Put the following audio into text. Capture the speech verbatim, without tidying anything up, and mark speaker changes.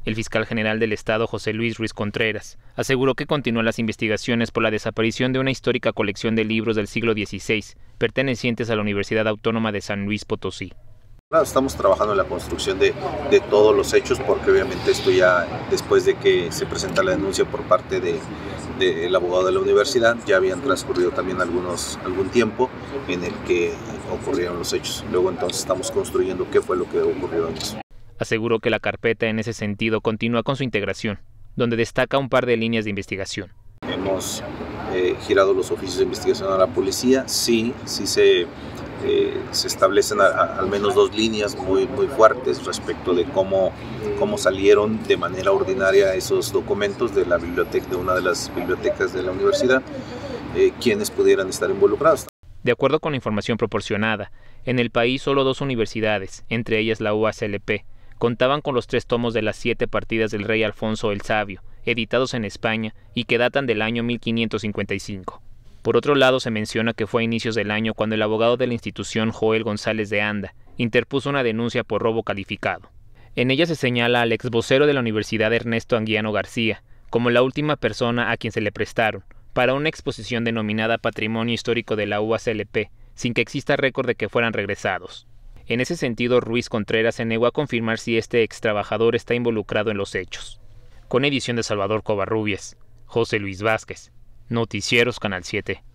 Speaker 1: El fiscal general del Estado, José Luis Ruiz Contreras, aseguró que continúan las investigaciones por la desaparición de una histórica colección de libros del siglo dieciséis, pertenecientes a la Universidad Autónoma de San Luis Potosí.
Speaker 2: Estamos trabajando en la construcción de, de todos los hechos, porque obviamente esto ya, después de que se presenta la denuncia por parte del de, de abogado de la universidad, ya habían transcurrido también algunos, algún tiempo en el que ocurrieron los hechos. Luego entonces estamos construyendo qué fue lo que ocurrió en eso.
Speaker 1: Aseguró que la carpeta en ese sentido continúa con su integración, donde destaca un par de líneas de investigación.
Speaker 2: Hemos eh, girado los oficios de investigación a la policía, sí, sí se... Eh, se establecen a, a, al menos dos líneas muy, muy fuertes respecto de cómo, cómo salieron de manera ordinaria esos documentos de la biblioteca, de una de las bibliotecas de la universidad, eh, quienes pudieran estar involucrados.
Speaker 1: De acuerdo con la información proporcionada, en el país solo dos universidades, entre ellas la U A S L P, contaban con los tres tomos de las siete partidas del rey Alfonso el Sabio, editados en España y que datan del año mil quinientos cincuenta y cinco. Por otro lado, se menciona que fue a inicios del año cuando el abogado de la institución, Joel González de Anda, interpuso una denuncia por robo calificado. En ella se señala al exvocero de la Universidad, Ernesto Anguiano García, como la última persona a quien se le prestaron, para una exposición denominada Patrimonio Histórico de la U A S L P, sin que exista récord de que fueran regresados. En ese sentido, Ruiz Contreras se negó a confirmar si este ex trabajador está involucrado en los hechos. Con edición de Salvador Covarrubias, José Luis Vázquez. Noticieros Canal siete.